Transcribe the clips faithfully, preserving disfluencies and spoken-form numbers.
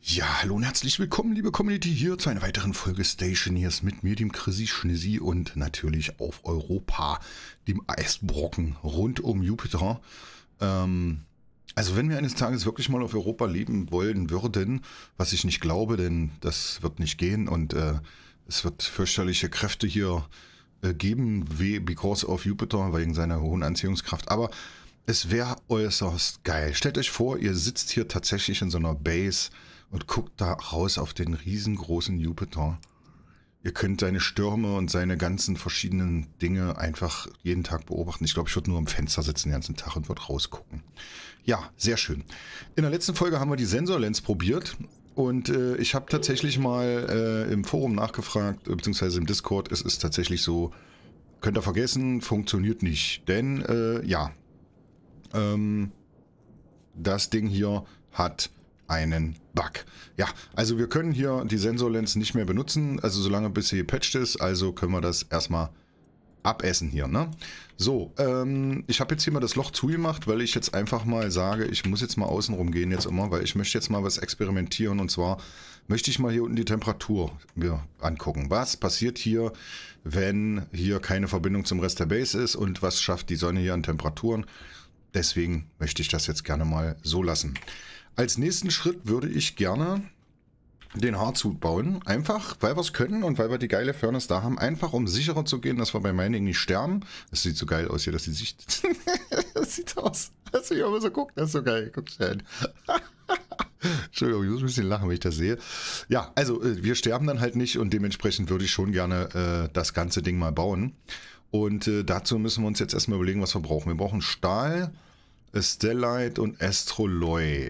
Ja, hallo und herzlich willkommen, liebe Community, hier zu einer weiteren Folge Stationeers mit mir, dem Chrissy Schnissi und natürlich auf Europa, dem Eisbrocken rund um Jupiter. Ähm, also wenn wir eines Tages wirklich mal auf Europa leben wollen würden, was ich nicht glaube, denn das wird nicht gehen und äh, es wird fürchterliche Kräfte hier äh, geben, wie because of Jupiter, wegen seiner hohen Anziehungskraft, aber es wäre äußerst geil. Stellt euch vor, ihr sitzt hier tatsächlich in so einer Base und guckt da raus auf den riesengroßen Jupiter. Ihr könnt seine Stürme und seine ganzen verschiedenen Dinge einfach jeden Tag beobachten. Ich glaube, ich würde nur am Fenster sitzen den ganzen Tag und würde rausgucken. Ja, sehr schön. In der letzten Folge haben wir die Sensorlens probiert und äh, ich habe tatsächlich mal äh, im Forum nachgefragt, beziehungsweise im Discord. Es ist tatsächlich so, könnt ihr vergessen, funktioniert nicht. Denn, äh, ja, ähm, das Ding hier hat einen Bug. Ja, also wir können hier die Sensorlens nicht mehr benutzen, also solange bis sie gepatcht ist, also können wir das erstmal abessen hier, ne? So, ähm, ich habe jetzt hier mal das Loch zugemacht, weil ich jetzt einfach mal sage, ich muss jetzt mal außen rum gehen jetzt immer, weil ich möchte jetzt mal was experimentieren und zwar möchte ich mal hier unten die Temperatur mir angucken. Was passiert hier, wenn hier keine Verbindung zum Rest der Base ist und was schafft die Sonne hier an Temperaturen? Deswegen möchte ich das jetzt gerne mal so lassen. Als nächsten Schritt würde ich gerne den Hardsuit bauen. Einfach, weil wir es können und weil wir die geile Furnace da haben. Einfach, um sicherer zu gehen, dass wir bei Mining nicht sterben. Das sieht so geil aus hier, dass die Sicht... das sieht aus. Dass ich immer so gucke, das ist so geil. Guck schnell. Entschuldigung, ich muss ein bisschen lachen, wenn ich das sehe. Ja, also wir sterben dann halt nicht und dementsprechend würde ich schon gerne äh, das ganze Ding mal bauen. Und äh, dazu müssen wir uns jetzt erstmal überlegen, was wir brauchen. Wir brauchen Stahl, Stellite und Astroloy.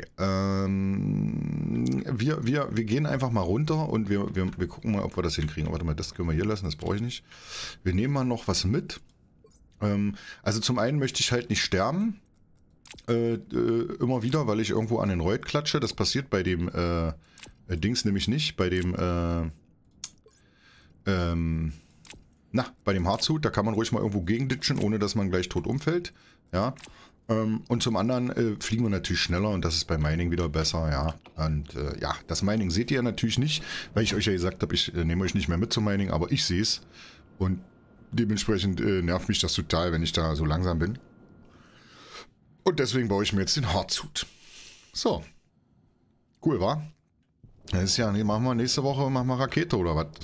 Ähm, wir, wir, wir gehen einfach mal runter und wir, wir, wir gucken mal, ob wir das hinkriegen. Warte mal, das können wir hier lassen, das brauche ich nicht. Wir nehmen mal noch was mit. Ähm, also zum einen möchte ich halt nicht sterben. Äh, äh, immer wieder, weil ich irgendwo an den Reut klatsche. Das passiert bei dem äh, Dings nämlich nicht. Bei dem äh, ähm, na, bei dem Hardsuit, da kann man ruhig mal irgendwo gegenditschen, ohne dass man gleich tot umfällt. Ja. Ähm, und zum anderen äh, fliegen wir natürlich schneller und das ist bei Mining wieder besser, ja. Und äh, ja, das Mining seht ihr natürlich nicht, weil ich euch ja gesagt habe, ich äh, nehme euch nicht mehr mit zum Mining, aber ich sehe es. Und dementsprechend äh, nervt mich das total, wenn ich da so langsam bin. Und deswegen baue ich mir jetzt den Hardsuit. So. Cool, wa? Das ist ja, nee, machen wir nächste Woche, machen wir Rakete oder was?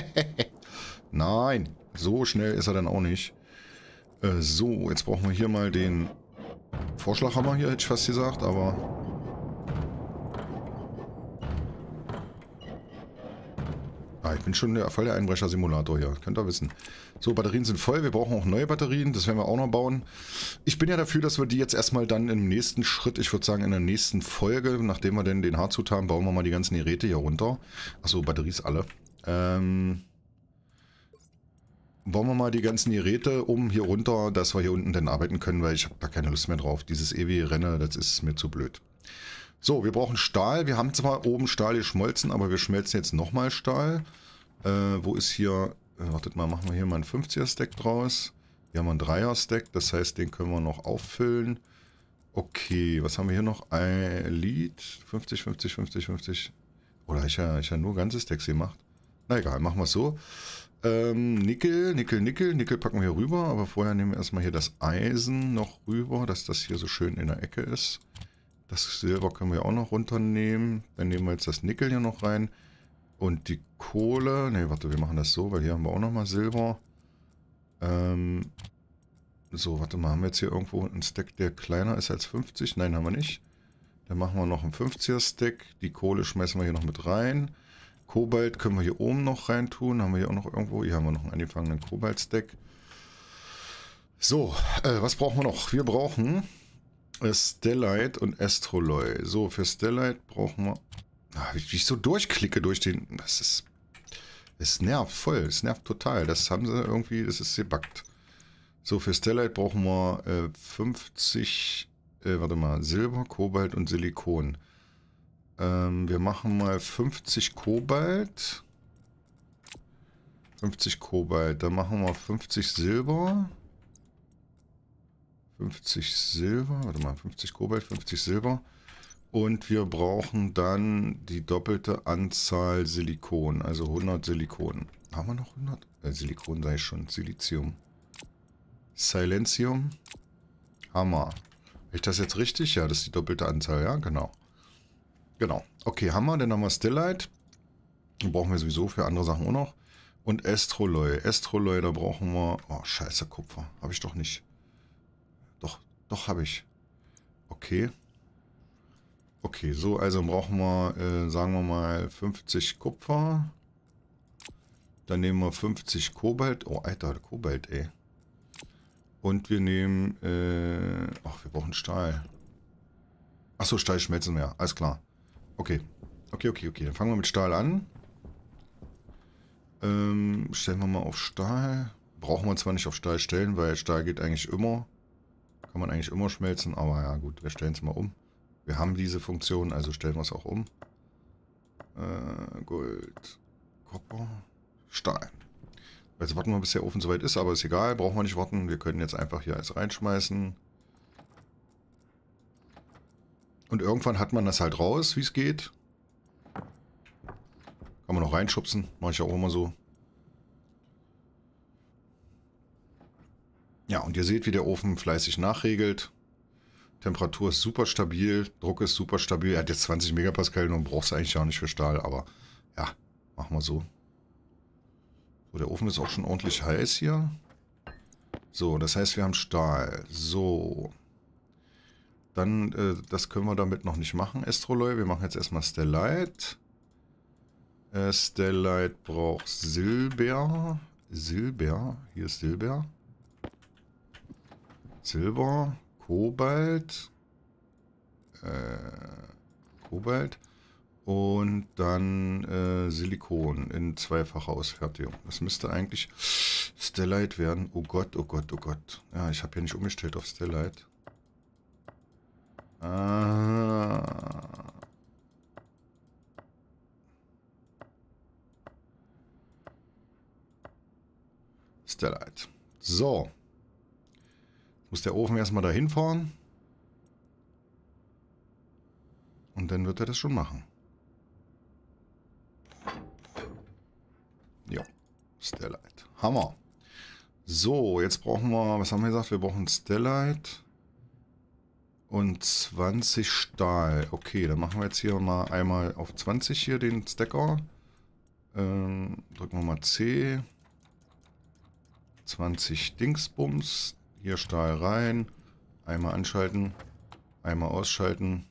Nein, so schnell ist er dann auch nicht. Äh, so, jetzt brauchen wir hier mal den Vorschlaghammer hier, hätte ich fast gesagt, aber... Ah, ich bin schon der, voll der Einbrecher-Simulator hier, könnt ihr wissen. So, Batterien sind voll, wir brauchen auch neue Batterien, das werden wir auch noch bauen. Ich bin ja dafür, dass wir die jetzt erstmal dann im nächsten Schritt, ich würde sagen in der nächsten Folge, nachdem wir denn den Hardsuit haben, bauen wir mal die ganzen Geräte hier runter. Achso, Batteries alle. Ähm... Bauen wir mal die ganzen Geräte um hier runter, dass wir hier unten dann arbeiten können, weil ich habe da keine Lust mehr drauf. Dieses ewige Rennen, das ist mir zu blöd. So, wir brauchen Stahl. Wir haben zwar oben Stahl geschmolzen, aber wir schmelzen jetzt nochmal Stahl. Äh, wo ist hier... Äh, wartet mal, machen wir hier mal einen fünfziger-Stack draus. Hier haben wir einen Dreier-Stack, das heißt, den können wir noch auffüllen. Okay, was haben wir hier noch? Ein Lead. fünfzig, fünfzig, fünfzig, fünfzig. Oder ich habe ich hab nur ganze Stacks gemacht. Na egal, machen wir es so. Ähm, Nickel, Nickel, Nickel. Nickel packen wir hier rüber, aber vorher nehmen wir erstmal hier das Eisen noch rüber, dass das hier so schön in der Ecke ist. Das Silber können wir auch noch runternehmen. Dann nehmen wir jetzt das Nickel hier noch rein. Und die Kohle. Ne, warte, wir machen das so, weil hier haben wir auch nochmal Silber. Ähm, so, warte mal, haben wir jetzt hier irgendwo einen Stack, der kleiner ist als fünfzig? Nein, haben wir nicht. Dann machen wir noch einen fünfziger-Stack. Die Kohle schmeißen wir hier noch mit rein. Kobalt können wir hier oben noch rein tun. Haben wir hier auch noch irgendwo. Hier haben wir noch einen angefangenen Kobalt-Stack. So, äh, was brauchen wir noch? Wir brauchen äh, Stellite und Astroloy. So, für Stellite brauchen wir... Ah, wie, wie ich so durchklicke durch den... Das ist... Es nervt voll. Es nervt total. Das haben sie irgendwie... Das ist gebuggt. So, für Stellite brauchen wir äh, fünfzig... Äh, warte mal. Silber, Kobalt und Silikon. Ähm, wir machen mal fünfzig Kobalt. fünfzig Kobalt. Dann machen wir fünfzig Silber. fünfzig Silber. Warte mal, fünfzig Kobalt, fünfzig Silber. Und wir brauchen dann die doppelte Anzahl Silikon, also hundert Silikon. Haben wir noch hundert? Äh, Silikon sei schon, Silizium. Silentium. Hammer. Habe ich das jetzt richtig? Ja, das ist die doppelte Anzahl, ja, genau. Genau. Okay, Hammer, dann haben wir Stellite. Den brauchen wir sowieso für andere Sachen auch noch. Und Astroloy. Astroloy, da brauchen wir... Oh, scheiße, Kupfer. Habe ich doch nicht. Doch, doch habe ich. Okay. Okay, so, also brauchen wir, äh, sagen wir mal, fünfzig Kupfer. Dann nehmen wir fünfzig Kobalt. Oh, Alter, Kobalt, ey. Und wir nehmen, äh, ach, wir brauchen Stahl. Achso, Stahl schmelzen wir, alles klar. Okay, okay, okay, okay. Dann fangen wir mit Stahl an. Ähm, stellen wir mal auf Stahl. Brauchen wir zwar nicht auf Stahl stellen, weil Stahl geht eigentlich immer. Kann man eigentlich immer schmelzen, aber ja gut, wir stellen es mal um. Wir haben diese Funktion, also stellen wir es auch um. Äh, Gold, Kupfer, Stahl. Jetzt warten wir, bis der Ofen soweit ist, aber ist egal, brauchen wir nicht warten. Wir können jetzt einfach hier alles reinschmeißen. Und irgendwann hat man das halt raus, wie es geht. Kann man noch reinschubsen, mache ich ja auch immer so. Ja, und ihr seht, wie der Ofen fleißig nachregelt. Temperatur ist super stabil, Druck ist super stabil. Er hat jetzt zwanzig Megapascal und braucht es eigentlich auch nicht für Stahl, aber ja, machen wir so. So, der Ofen ist auch schon ordentlich heiß hier. So, das heißt, wir haben Stahl. So. Dann, äh, das können wir damit noch nicht machen, Astroloy. Wir machen jetzt erstmal Stellite. Äh, Stellite braucht Silber. Silber. Hier ist Silber. Silber. Kobalt. Äh, Kobalt. Und dann äh, Silikon in zweifacher Ausfertigung. Das müsste eigentlich Stellite werden. Oh Gott, oh Gott, oh Gott. Ja, ich habe hier nicht umgestellt auf Stellite. Ah. Stellite. So. Jetzt muss der Ofen erstmal dahin fahren. Und dann wird er das schon machen. Ja. Stellite. Hammer. So, jetzt brauchen wir, was haben wir gesagt? Wir brauchen Stellite und zwanzig Stahl. Okay, dann machen wir jetzt hier mal einmal auf zwanzig hier den Stacker. Ähm, drücken wir mal C. zwanzig Dingsbums. Hier Stahl rein. Einmal anschalten. Einmal ausschalten.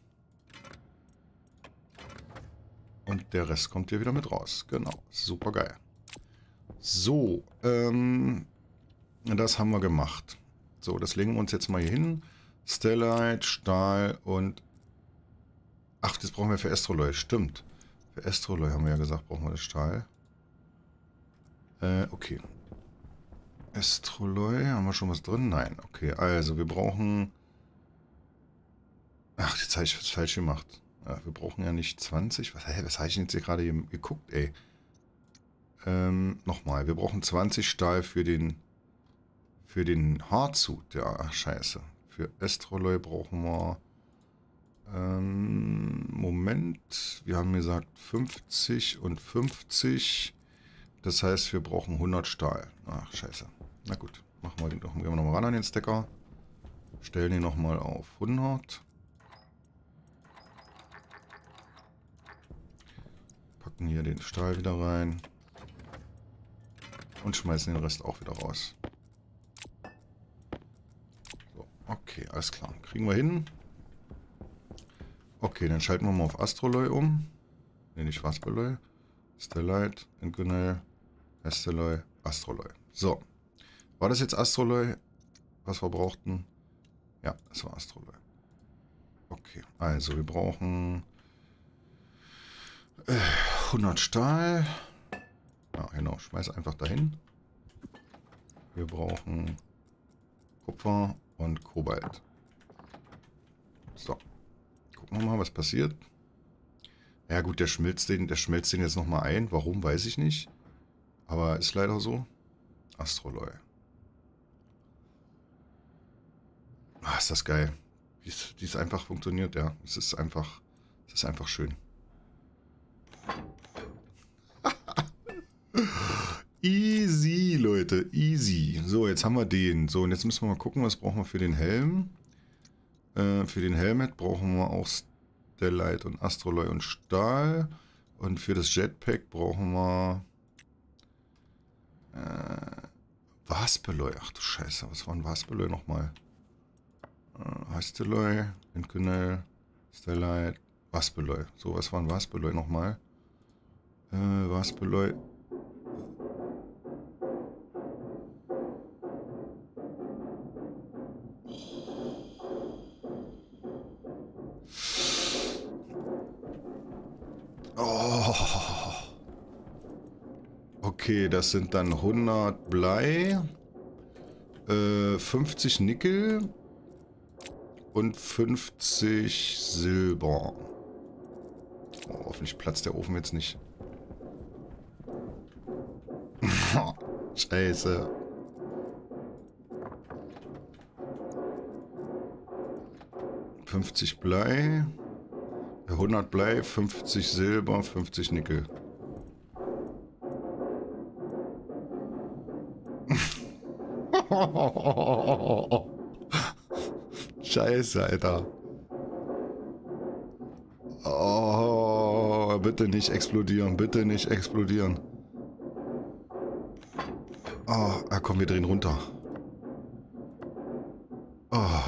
Und der Rest kommt hier wieder mit raus. Genau. Super geil. So. Ähm, das haben wir gemacht. So, das legen wir uns jetzt mal hier hin. Stellite, Stahl und... Ach, das brauchen wir für Astroloy. Stimmt. Für Astroloy haben wir ja gesagt, brauchen wir das Stahl. Äh, okay. Astroloy, haben wir schon was drin? Nein. Okay, also wir brauchen... Ach, jetzt habe ich was falsch gemacht. Ja, wir brauchen ja nicht zwanzig. Was, hä, was habe ich denn jetzt hier gerade geguckt, ey? Ähm, nochmal. Wir brauchen zwanzig Stahl für den... Für den Hardsuit. Ja, ach, scheiße. Für Astroloy brauchen wir... Ähm, Moment. Wir haben gesagt fünfzig und fünfzig. Das heißt, wir brauchen hundert Stahl. Ach, scheiße. Na gut. Machen wir den doch. Gehen wir nochmal ran an den Stacker. Stellen ihn nochmal auf hundert. Packen hier den Stahl wieder rein. Und schmeißen den Rest auch wieder raus. So, okay, alles klar. Kriegen wir hin. Okay, dann schalten wir mal auf Astroloy um. Ne, nicht Astroloy. Stellite, Inconel, Astroloy, Astroloy. So. War das jetzt Astroloy, was wir brauchten? Ja, das war Astroloy. Okay, also wir brauchen äh, hundert Stahl. Ja, genau, schmeiß einfach dahin. Wir brauchen Kupfer und Kobalt. So. Gucken wir mal, was passiert. Ja gut, der schmilzt den, der schmelzt den jetzt nochmal ein. Warum, weiß ich nicht. Aber ist leider so. Astroloy. Ah, ist das geil. Wie es einfach funktioniert, ja. Es ist einfach Das ist einfach schön. Easy, Leute. Easy. So, jetzt haben wir den. So, und jetzt müssen wir mal gucken, was brauchen wir für den Helm. Äh, für den Helmet brauchen wir auch Stellite und Astroloy und Stahl. Und für das Jetpack brauchen wir... Äh, Vaspeloy. Ach du Scheiße, was war ein Vaspeloy nochmal? Äh, Hasteloy, Inkunel, Stellite, Vaspeloy. So, was war ein Vaspeloy nochmal? Äh, Vaspeloy... Okay, das sind dann hundert Blei, äh, fünfzig Nickel und fünfzig Silber. Oh, hoffentlich platzt der Ofen jetzt nicht. Scheiße. fünfzig Blei, hundert Blei, fünfzig Silber, fünfzig Nickel. Scheiße, Alter. Oh, bitte nicht explodieren, bitte nicht explodieren. Oh, ah, komm, wir drehen runter. Oh.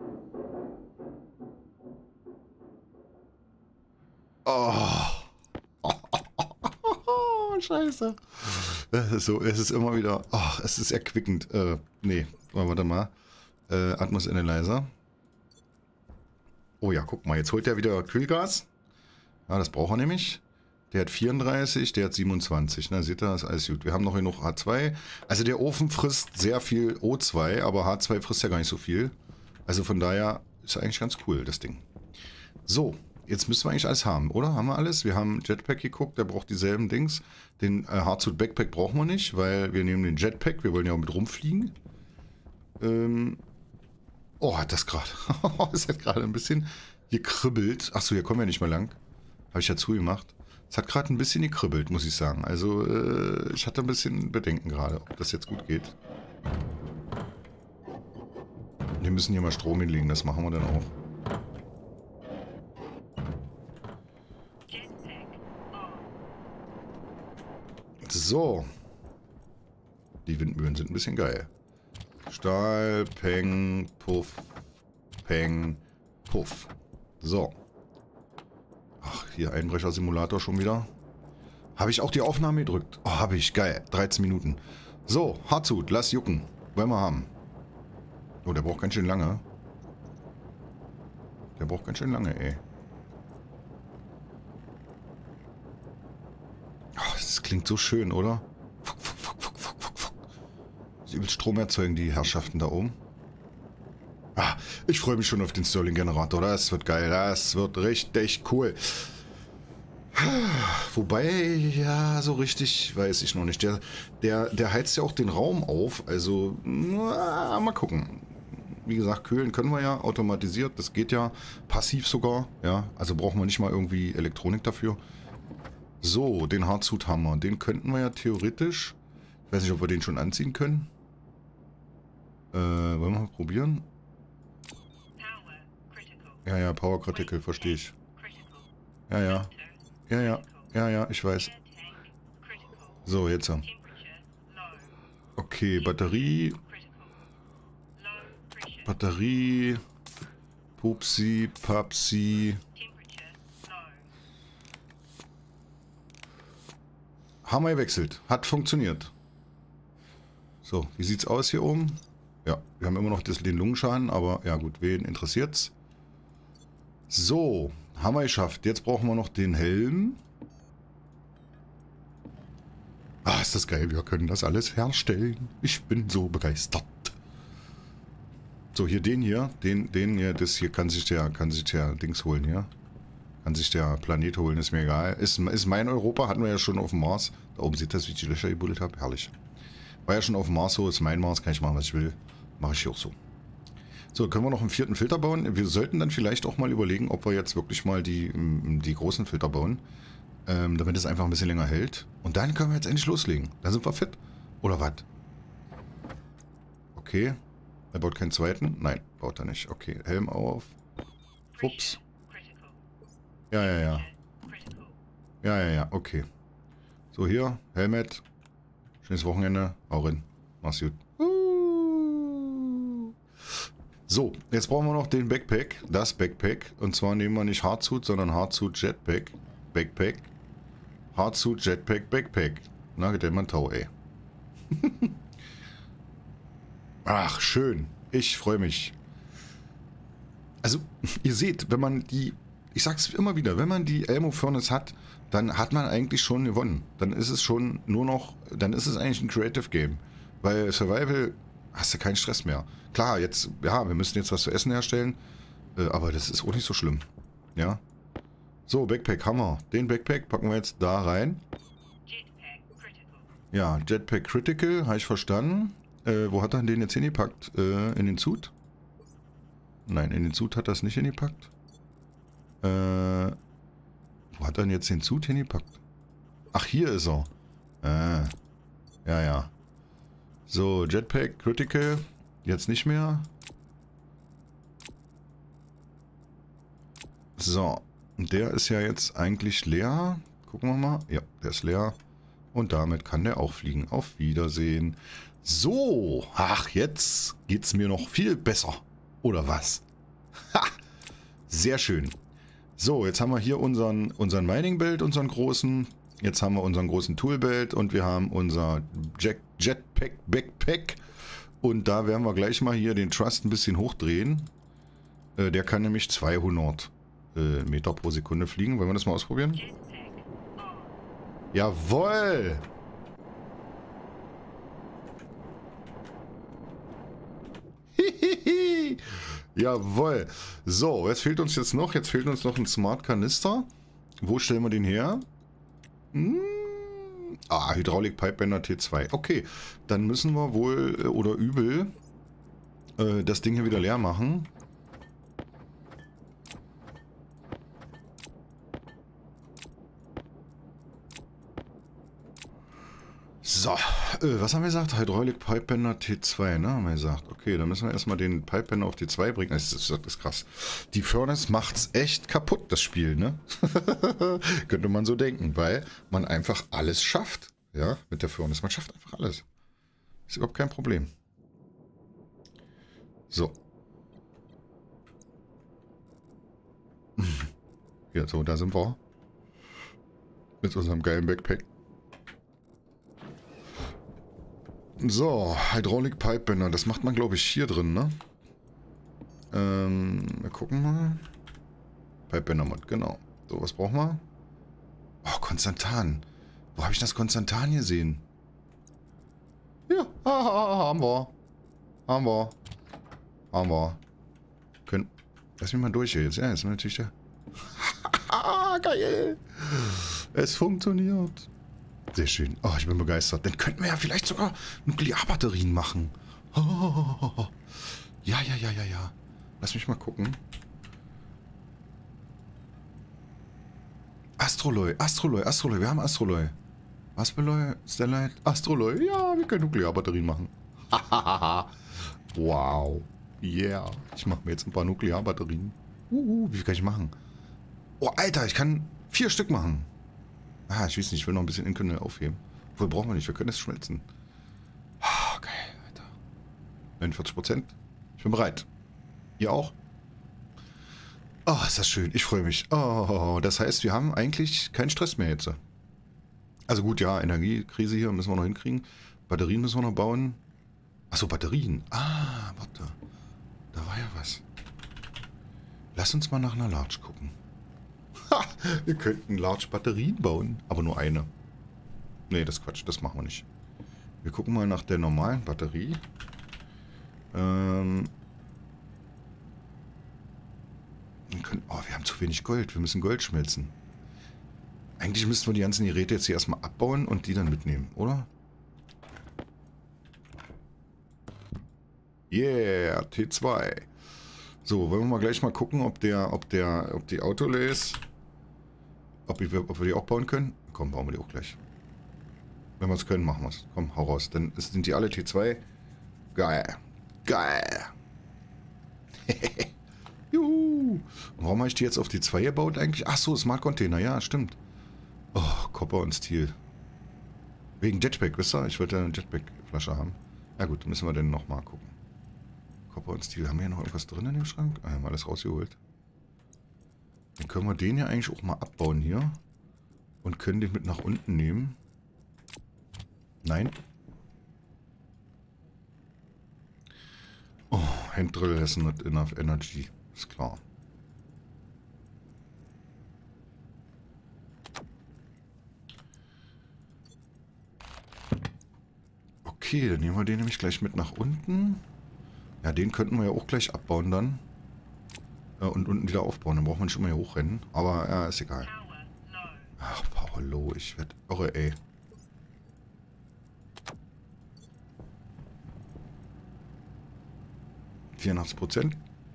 Oh. Scheiße. Das ist so, es ist immer wieder, ach, es ist erquickend. Äh, nee, warte mal. Äh, Atmos Analyzer. Oh ja, guck mal, jetzt holt er wieder Kühlgas. Ja, das braucht er nämlich. Der hat vierunddreißig, der hat siebenundzwanzig. Na, seht ihr, ist alles gut. Wir haben noch genug H zwei. Also der Ofen frisst sehr viel O zwei, aber H zwei frisst ja gar nicht so viel. Also von daher ist eigentlich ganz cool, das Ding. So. Jetzt müssen wir eigentlich alles haben, oder? Haben wir alles? Wir haben Jetpack geguckt, der braucht dieselben Dings. Den äh, Hardsuit Backpack brauchen wir nicht, weil wir nehmen den Jetpack, wir wollen ja auch mit rumfliegen. Ähm oh, hat das gerade. Es hat gerade ein bisschen gekribbelt. Achso, hier kommen wir nicht mehr lang. Habe ich ja zugemacht. Es hat gerade ein bisschen gekribbelt, muss ich sagen. Also, äh, ich hatte ein bisschen Bedenken gerade, ob das jetzt gut geht. Wir müssen hier mal Strom hinlegen, das machen wir dann auch. So. Die Windmühlen sind ein bisschen geil. Stahl, Peng, Puff, Peng, Puff. So. Ach, hier Einbrecher-Simulator schon wieder. Habe ich auch die Aufnahme gedrückt? Oh, habe ich. Geil. dreizehn Minuten. So, Hardsuit, lass jucken. Wollen wir haben. Oh, der braucht ganz schön lange. Der braucht ganz schön lange, ey. Das klingt so schön, oder? Sie übelst Strom erzeugen, die Herrschaften da oben. Ah, ich freue mich schon auf den Stirling-Generator. Das wird geil. Das wird richtig cool. Wobei, ja, so richtig weiß ich noch nicht. Der, der, der heizt ja auch den Raum auf. Also, na, mal gucken. Wie gesagt, kühlen können wir ja automatisiert. Das geht ja passiv sogar. Ja, also brauchen wir nicht mal irgendwie Elektronik dafür. So, den Hardsuit haben wir. Den könnten wir ja theoretisch... Ich weiß nicht, ob wir den schon anziehen können. Äh, wollen wir mal probieren? Ja, ja, Power Critical, verstehe ich. Ja, ja. Ja, ja. Ja, ja, ich weiß. So, jetzt. Okay, Batterie. Batterie. Pupsi, Papsi. Haben wir gewechselt. Hat funktioniert. So, wie sieht's aus hier oben? Ja, wir haben immer noch das, den Lungenschaden, aber ja gut, wen interessiert's? So, haben wir geschafft. Jetzt brauchen wir noch den Helm. Ah, ist das geil. Wir können das alles herstellen. Ich bin so begeistert. So, hier den hier. Den, den hier, das hier kann sich der, kann sich der Dings holen hier. Kann sich der Planet holen, ist mir egal. Ist, ist mein Europa, hatten wir ja schon auf dem Mars. Da oben sieht das, wie ich die Löcher gebuddelt habe. Herrlich. War ja schon auf dem Mars so, ist mein Mars, kann ich machen, was ich will. Mache ich hier auch so. So, können wir noch einen vierten Filter bauen? Wir sollten dann vielleicht auch mal überlegen, ob wir jetzt wirklich mal die, die großen Filter bauen. Ähm, damit es einfach ein bisschen länger hält. Und dann können wir jetzt endlich loslegen. Dann sind wir fit. Oder was? Okay. Er baut keinen zweiten? Nein, baut er nicht. Okay, Helm auf. Ups. Ja, ja, ja. Ja, ja, ja, okay. So, hier, Helmet. Schönes Wochenende. Hau rein. Mach's gut. So, jetzt brauchen wir noch den Backpack. Das Backpack. Und zwar nehmen wir nicht Hardsuit, sondern Hardsuit Jetpack. Backpack. Hardsuit Jetpack Backpack. Na, geht der mal Tau, ey. Ach, schön. Ich freue mich. Also, ihr seht, wenn man die, ich sag's immer wieder, wenn man die Elmo Furnace hat, dann hat man eigentlich schon gewonnen. Dann ist es schon nur noch, dann ist es eigentlich ein Creative Game. Weil Survival hast du keinen Stress mehr. Klar, jetzt, ja, wir müssen jetzt was zu essen herstellen, äh, aber das ist auch nicht so schlimm. Ja. So, Backpack haben wir. Den Backpack packen wir jetzt da rein. Ja, Jetpack Critical, habe ich verstanden. Äh, wo hat er den jetzt hingepackt? Äh, in den Suit? Nein, in den Suit hat er es nicht hingepackt. Äh, wo hat er denn jetzt den Suit hingepackt? Ach, hier ist er. Äh, ja, ja. So, Jetpack Critical. Jetzt nicht mehr. So, der ist ja jetzt eigentlich leer. Gucken wir mal. Ja, der ist leer. Und damit kann der auch fliegen. Auf Wiedersehen. So, ach, jetzt geht's mir noch viel besser. Oder was? Ha! Sehr schön. So, jetzt haben wir hier unseren, unseren Mining Belt, unseren großen. Jetzt haben wir unseren großen Tool Belt und wir haben unser Jet, Jetpack Backpack. Und da werden wir gleich mal hier den Trust ein bisschen hochdrehen. Äh, der kann nämlich zweihundert äh, Meter pro Sekunde fliegen. Wollen wir das mal ausprobieren? Jawohl! Hihihi! Jawohl! So, jetzt fehlt uns jetzt noch, jetzt fehlt uns noch ein Smart Kanister. Wo stellen wir den her? Hm. Ah, Hydraulik Pipebender T zwei. Okay, dann müssen wir wohl äh, oder übel äh, das Ding hier wieder leer machen. So, äh, was haben wir gesagt? Hydraulik Pipebender T zwei, ne? Haben wir gesagt. Okay, dann müssen wir erstmal den Pipebender auf T zwei bringen. Das ist, das ist krass. Die Furnace macht's echt kaputt, das Spiel, ne? Könnte man so denken, weil man einfach alles schafft. Ja, mit der Furnace. Man schafft einfach alles. Ist überhaupt kein Problem. So. Ja, so, da sind wir. Mit unserem geilen Backpack. So, Hydraulik Pipebender, das macht man, glaube ich, hier drin, ne? Ähm, wir gucken mal. Pipebender Mod, genau. So, was brauchen wir? Oh, Konstantan. Wo habe ich das Konstantan gesehen? Ja, ah, haben wir. Haben wir. Haben wir. Können. Lass mich mal durch hier jetzt. Ja, jetzt natürlich der. Geil. Es funktioniert. Sehr schön. Oh, ich bin begeistert. Dann könnten wir ja vielleicht sogar Nuklearbatterien machen. Oh, ja, ja, ja, ja, ja. Lass mich mal gucken. Astroloy, Astroloy, Astroloy. Wir haben Astroloy. Aspelloy, Stellite, Astroloy. Ja, wir können Nuklearbatterien machen. Wow. Yeah. Ich mache mir jetzt ein paar Nuklearbatterien. Uh, wie viel kann ich machen? Oh, Alter, ich kann vier Stück machen. Ah, ich weiß nicht, ich will noch ein bisschen Inconel aufheben. Obwohl, brauchen wir nicht, wir können es schmelzen. Oh, geil, Alter. neunundvierzig Prozent. Ich bin bereit. Ihr auch? Oh, ist das schön. Ich freue mich. Oh, das heißt, wir haben eigentlich keinen Stress mehr jetzt. Also gut, ja, Energiekrise hier müssen wir noch hinkriegen. Batterien müssen wir noch bauen. Achso, Batterien. Ah, warte. Da war ja was. Lass uns mal nach einer Large gucken. Ha, wir könnten Large Batterien bauen, aber nur eine. Nee, das ist Quatsch, das machen wir nicht. Wir gucken mal nach der normalen Batterie. Ähm... Wir können, oh, wir haben zu wenig Gold. Wir müssen Gold schmelzen. Eigentlich müssten wir die ganzen Geräte jetzt hier erstmal abbauen und die dann mitnehmen, oder? Yeah, T zwei. So, wollen wir mal gleich mal gucken, ob der, ob der, ob die Autolays, ob wir, ob wir die auch bauen können? Komm, bauen wir die auch gleich. Wenn wir es können, machen wir es. Komm, hau raus. Dann sind die alle T zwei. Geil. Geil. Juhu. Und warum habe ich die jetzt auf die zwei gebaut eigentlich? Ach so, Smart Container. Ja, stimmt. Oh, Copper und Steel. Wegen Jetpack, wisst ihr? Ich wollte eine Jetpack-Flasche haben. Ja gut, müssen wir dann nochmal gucken. Copper und Steel. Haben wir hier noch irgendwas drin in dem Schrank? Ah, haben wir alles rausgeholt. Dann können wir den ja eigentlich auch mal abbauen hier. Und können den mit nach unten nehmen. Nein. Oh, Handdrill has not enough energy. Ist klar. Okay, dann nehmen wir den nämlich gleich mit nach unten. Ja, den könnten wir ja auch gleich abbauen dann. Äh, und unten wieder aufbauen. Dann braucht man nicht immer hier hochrennen. Aber ja, ist egal. Ach, Power Low. Ich werde irre, ey. vierundachtzig Prozent.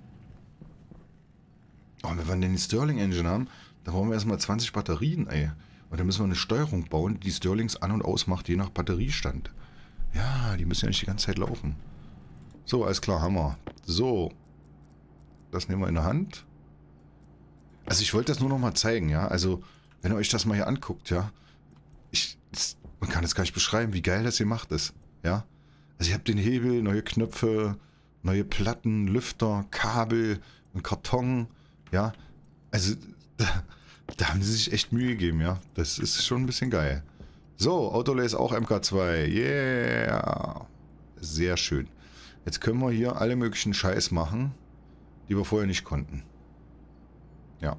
Oh, wenn wir denn die Stirling Engine haben, dann brauchen wir erstmal zwanzig Batterien, ey. Und dann müssen wir eine Steuerung bauen, die Stirlings an- und ausmacht, je nach Batteriestand. Ja, die müssen ja nicht die ganze Zeit laufen. So, alles klar, haben wir. So. Das nehmen wir in der Hand. Also ich wollte das nur noch mal zeigen, ja. Also, wenn ihr euch das mal hier anguckt, ja. Ich, das, man kann es gar nicht beschreiben, wie geil das hier macht ist, ja. Also ihr habt den Hebel, neue Knöpfe, neue Platten, Lüfter, Kabel, ein Karton, ja. Also, da, da haben sie sich echt Mühe gegeben, ja. Das ist schon ein bisschen geil. So, Autolays auch M K zwei. Yeah. Sehr schön. Jetzt können wir hier alle möglichen Scheiß machen, die wir vorher nicht konnten. Ja.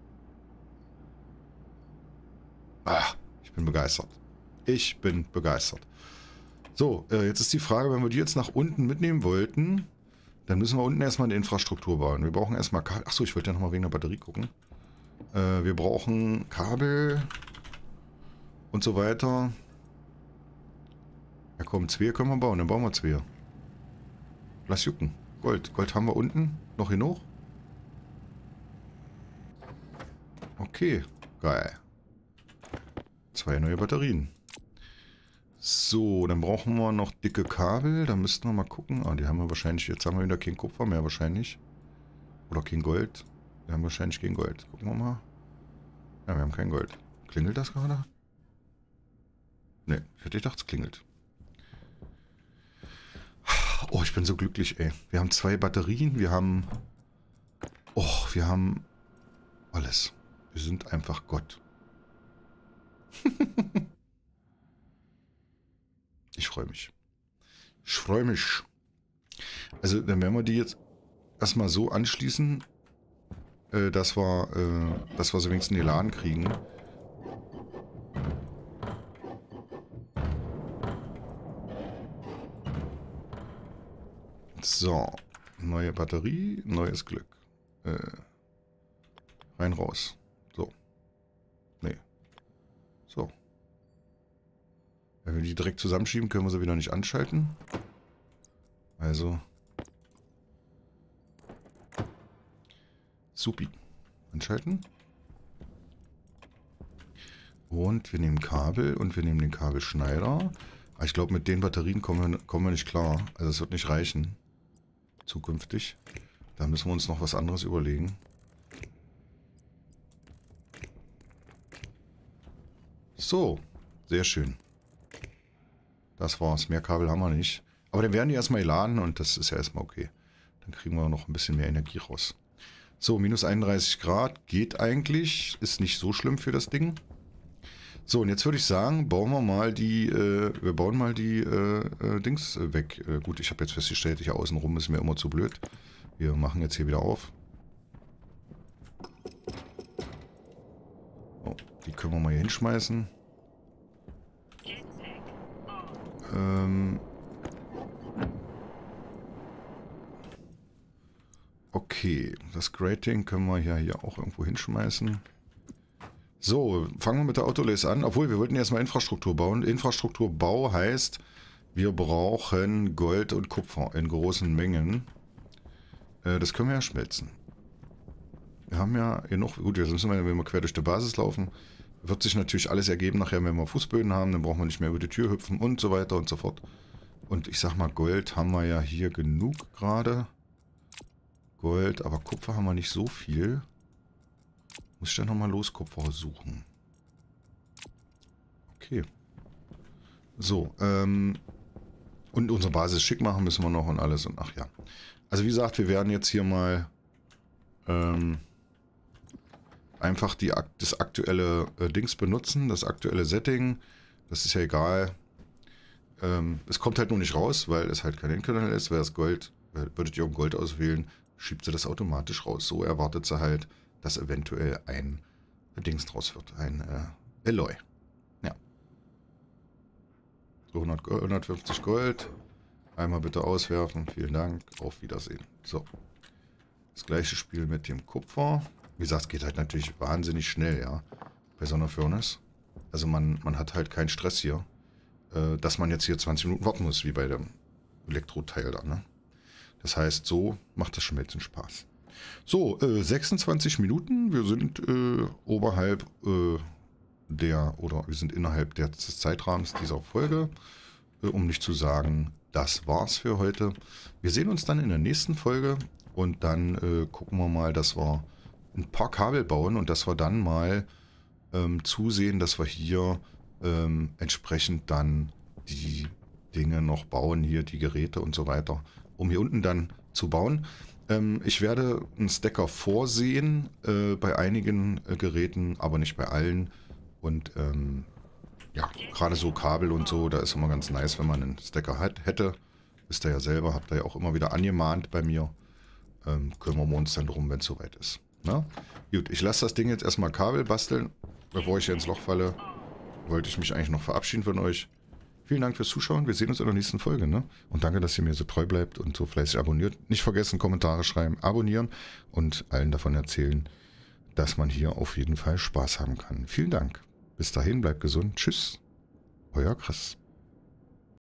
Ah, ich bin begeistert. Ich bin begeistert. So, äh, jetzt ist die Frage, wenn wir die jetzt nach unten mitnehmen wollten, dann müssen wir unten erstmal eine Infrastruktur bauen. Wir brauchen erstmal Kabel. Achso, ich wollte ja nochmal wegen der Batterie gucken. Äh, wir brauchen Kabel und so weiter. Ja komm, zwei können wir bauen, dann bauen wir zwei. Lass jucken. Gold. Gold haben wir unten. Noch genug? Okay, geil. Zwei neue Batterien. So, dann brauchen wir noch dicke Kabel. Da müssten wir mal gucken. Ah, die haben wir wahrscheinlich. Jetzt haben wir wieder kein Kupfer mehr wahrscheinlich. Oder kein Gold. Wir haben wahrscheinlich kein Gold. Gucken wir mal. Ja, wir haben kein Gold. Klingelt das gerade? Ne, ich hätte gedacht, es klingelt. Oh, ich bin so glücklich, ey. Wir haben zwei Batterien. Wir haben... Oh, wir haben... alles. Wir sind einfach Gott. Ich freue mich. Ich freue mich. Also, dann werden wir die jetzt erstmal so anschließen, äh, dass wir, äh, dass wir sie wenigstens in den Laden kriegen. So. Neue Batterie, neues Glück. Äh, rein, raus. So. Nee. So. Wenn wir die direkt zusammenschieben, können wir sie wieder nicht anschalten. Also. Supi. Anschalten. Und wir nehmen Kabel und wir nehmen den Kabelschneider. Aber ich glaube, mit den Batterien kommen wir, kommen wir nicht klar. Also es wird nicht reichen. Zukünftig. Da müssen wir uns noch was anderes überlegen. So. Sehr schön. Das war's. Mehr Kabel haben wir nicht. Aber dann werden die erstmal geladen und das ist ja erstmal okay. Dann kriegen wir noch ein bisschen mehr Energie raus. So, minus einunddreißig Grad geht eigentlich. Ist nicht so schlimm für das Ding. So, und jetzt würde ich sagen, bauen wir mal die, äh, wir bauen mal die äh, äh, Dings weg. Äh, gut, ich habe jetzt festgestellt, hier außenrum ist mir immer zu blöd. Wir machen jetzt hier wieder auf. Oh, die können wir mal hier hinschmeißen. Ähm... Okay, das Grating können wir ja hier auch irgendwo hinschmeißen. So, fangen wir mit der Autolays an. Obwohl, wir wollten erstmal Infrastruktur bauen. Infrastrukturbau heißt, wir brauchen Gold und Kupfer in großen Mengen. Äh, das können wir ja schmelzen. Wir haben ja genug, gut, jetzt müssen wir, wenn wir quer durch die Basis laufen, wird sich natürlich alles ergeben nachher, wenn wir Fußböden haben, dann brauchen wir nicht mehr über die Tür hüpfen und so weiter und so fort. Und ich sag mal, Gold haben wir ja hier genug gerade. Gold, aber Kupfer haben wir nicht so viel. Muss ich dann nochmal los Kupfer suchen. Okay. So, ähm, und unsere Basis schick machen müssen wir noch und alles und ach ja. Also wie gesagt, wir werden jetzt hier mal ähm, einfach die, das aktuelle äh, Dings benutzen, das aktuelle Setting. Das ist ja egal. Ähm, es kommt halt nur nicht raus, weil es halt kein Endkanal ist. Wäre das Gold, würdet ihr um Gold auswählen, schiebt sie das automatisch raus. So erwartet sie halt, dass eventuell ein Dings draus wird. Ein äh, Alloy. Ja. So, hundert, hundertfünfzig Gold. Einmal bitte auswerfen. Vielen Dank. Auf Wiedersehen. So. Das gleiche Spiel mit dem Kupfer. Wie gesagt, es geht halt natürlich wahnsinnig schnell, ja. Bei so einer Furnace. Also man, man hat halt keinen Stress hier. Äh, dass man jetzt hier zwanzig Minuten warten muss, wie bei dem Elektroteil da, ne? Das heißt, so macht das Schmelzen Spaß. So, äh, sechsundzwanzig Minuten. Wir sind äh, oberhalb äh, der, oder wir sind innerhalb der, des Zeitrahmens dieser Folge. Äh, um nicht zu sagen, das war's für heute. Wir sehen uns dann in der nächsten Folge und dann äh, gucken wir mal, dass wir ein paar Kabel bauen und dass wir dann mal ähm, zusehen, dass wir hier ähm, entsprechend dann die Dinge noch bauen, hier die Geräte und so weiter, um hier unten dann zu bauen. Ähm, ich werde einen Stacker vorsehen äh, bei einigen äh, Geräten, aber nicht bei allen. Und ähm, ja, gerade so Kabel und so, da ist immer ganz nice, wenn man einen Stacker hat, hätte. Wisst ihr ja selber, habt ihr ja auch immer wieder angemahnt bei mir. Ähm, kümmern wir uns dann drum, wenn es soweit ist. Na? Gut, ich lasse das Ding jetzt erstmal Kabel basteln. Bevor ich hier ins Loch falle, wollte ich mich eigentlich noch verabschieden von euch. Vielen Dank fürs Zuschauen. Wir sehen uns in der nächsten Folge. Ne? Und danke, dass ihr mir so treu bleibt und so fleißig abonniert. Nicht vergessen, Kommentare schreiben, abonnieren und allen davon erzählen, dass man hier auf jeden Fall Spaß haben kann. Vielen Dank. Bis dahin, bleibt gesund. Tschüss. Euer Chris.